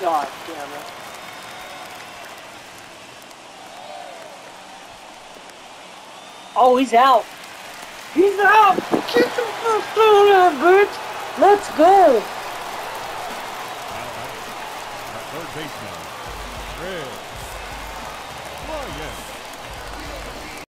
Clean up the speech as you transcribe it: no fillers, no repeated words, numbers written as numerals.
God damn it. Oh, he's out. He's out. Get the fuck out of here, bitch. Let's go. Our third baseman, Red. Oh, yes.